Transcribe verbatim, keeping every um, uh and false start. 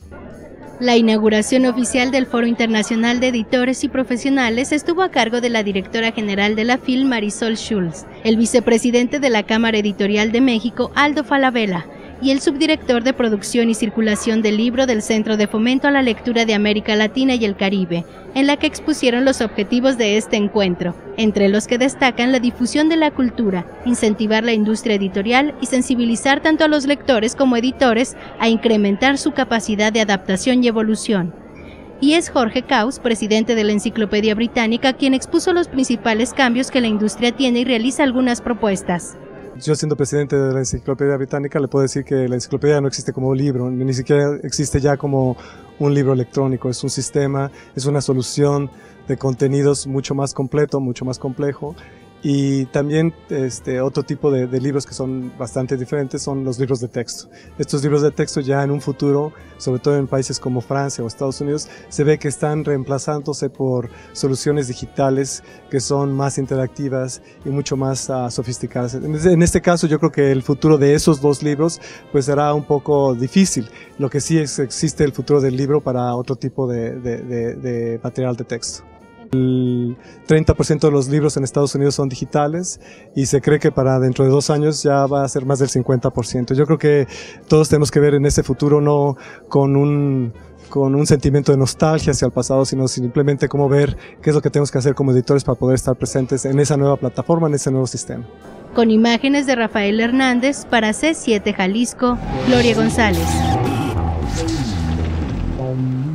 La inauguración oficial del Foro Internacional de Editores y Profesionales estuvo a cargo de la directora general de la F I L, Marisol Schulz, el vicepresidente de la Cámara Editorial de México, Aldo Falabella, y el subdirector de Producción y Circulación del Libro del Centro de Fomento a la Lectura de América Latina y el Caribe, en la que expusieron los objetivos de este encuentro, entre los que destacan la difusión de la cultura, incentivar la industria editorial y sensibilizar tanto a los lectores como editores a incrementar su capacidad de adaptación y evolución. Y es Jorge Caus, presidente de la Enciclopedia Británica, quien expuso los principales cambios que la industria tiene y realiza algunas propuestas. Yo, siendo presidente de la Enciclopedia Británica, le puedo decir que la enciclopedia no existe como libro, ni siquiera existe ya como un libro electrónico. Es un sistema, es una solución de contenidos mucho más completo, mucho más complejo. Y también este, otro tipo de, de libros que son bastante diferentes son los libros de texto. Estos libros de texto ya en un futuro, sobre todo en países como Francia o Estados Unidos, se ve que están reemplazándose por soluciones digitales que son más interactivas y mucho más uh, sofisticadas. En este caso yo creo que el futuro de esos dos libros pues será un poco difícil. Lo que sí es existe el futuro del libro para otro tipo de, de, de, de material de texto. El treinta por ciento de los libros en Estados Unidos son digitales y se cree que para dentro de dos años ya va a ser más del cincuenta por ciento. Yo creo que todos tenemos que ver en ese futuro no con un, con un sentimiento de nostalgia hacia el pasado, sino simplemente cómo ver qué es lo que tenemos que hacer como editores para poder estar presentes en esa nueva plataforma, en ese nuevo sistema. Con imágenes de Rafael Hernández, para C siete Jalisco, Gloria González.